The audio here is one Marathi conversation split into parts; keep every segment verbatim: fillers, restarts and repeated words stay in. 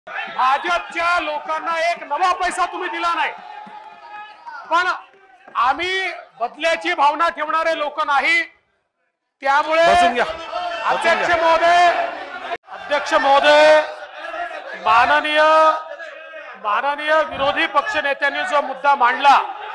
भाजपच्या लोकांना एक नवा पैसा तुम्ही दिला नाही, पण आम्ही बदल्याची भावना ठेवणारे लोक नाही। त्यामुळे अध्यक्ष महोदय अध्यक्ष महोदय माननीय माननीय विरोधी पक्ष नेत्यांनी जो मुद्दा मांडला,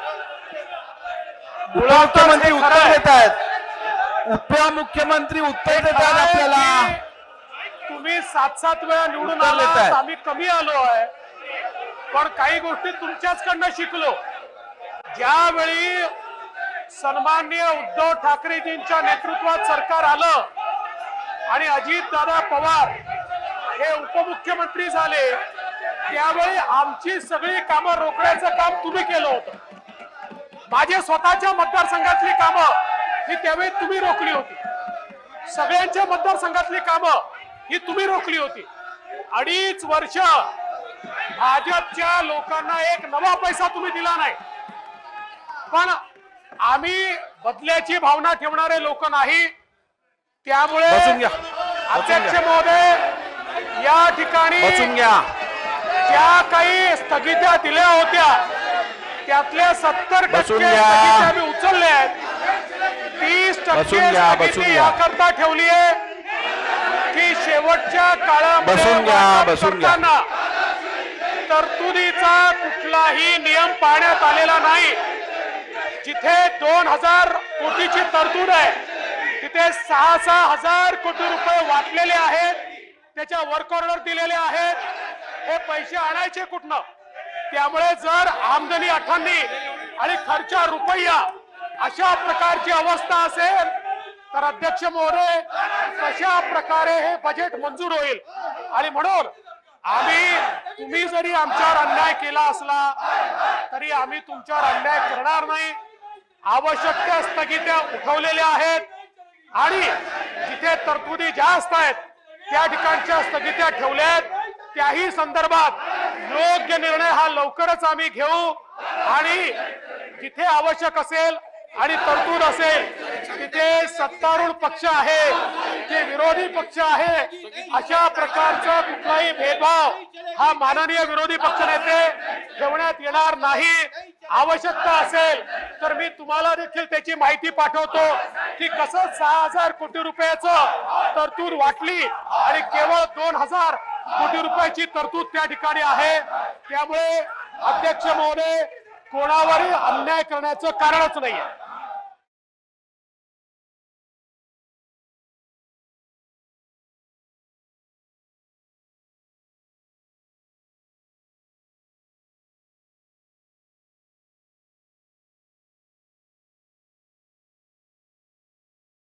मुख्यमंत्री उत्तर देत आहेत, उपमुख्यमंत्री उत्तर देत आहेत आपल्याला। तुम्ही सात सात वेळा निवडून आलात, आम्ही कमी आलो आहे, पण काही गोष्टी तुमच्याचकडनं शिकलो। ज्यावेळी सन्माननीय उद्धव ठाकरेजींच्या नेतृत्वात सरकार आलं आणि अजितदादा पवार हे उपमुख्यमंत्री झाले, त्यावेळी आमची सगळी कामं रोखण्याचं काम तुम्ही केलं होतं। माझ्या स्वतःच्या मतदारसंघातली कामं ही त्यावेळी तुम्ही रोखली होती, सगळ्यांच्या मतदारसंघातली कामं ही तुम्ही रोखली होती। अडीच वर्ष भाजपच्या लोकांना एक नवा पैसा तुम्ही दिला नाही, पण आम्ही बदल्याची भावना ठेवणारे लोक नाही। त्यामुळे अध्यक्ष महोदय या ठिकाणी ज्या काही स्थगित्या दिल्या होत्या त्यातल्या सत्तर टक्के स्थगित्या मी उचलल्या आहेत। तीस टक्के स्थगिती याकरता ठेवली आहे की शेवटच्या काळामध्ये तरतुदीचा कुठलाही नियम पाळण्यात आलेला नाही। जिथे दोन हजार कोटीची तरतूद आहे तिथे सहा सहा हजार कोटी रुपये वाटलेले आहेत, त्याच्या वर्क ऑर्डर दिलेले आहेत। हे पैसे आणायचे कुठनं? त्यामुळे जर आमदनी अठ्ठावन्न आणि खर्च रुपया अशा प्रकारची अवस्था असेल तर अध्यक्ष महोदय कशा प्रकारे हे बजेट मंजूर होईल? आणि म्हणून आम्ही तुम्ही जरी आमच्यावर अन्याय केला असला तरी आम्ही तुमच्यावर अन्याय करणार नाही। आवश्यक त्या स्थगित्या उठवलेल्या आहेत आणि जिथे तरतुदी जास्त आहेत त्या ठिकाणच्या स्थगित्या ठेवल्या आहेत। त्याही संदर्भात योग्य निर्णय हा लवकरच आम्ही घेऊ आणि जिथे आवश्यक असेल आणि तरतूद असेल तिथे सत्तारूढ पक्ष आहे जे विरोधी पक्ष आहे अशा प्रकारचा कुठलाही भेदभाव हा माननीय विरोधी पक्षनेते ठेवण्यात येणार नाही। आवश्यकता असेल तर मी तुम्हाला देखील त्याची माहिती पाठवतो की कसं सहा हजार कोटी रुपयाचं तरतूद वाटली आणि केवळ दोन हजार कोटी रुपयाची तरतूद त्या ठिकाणी आहे। त्यामुळे अध्यक्ष महोदय कोणावरही अन्याय करण्याचं कारणच नाहीये।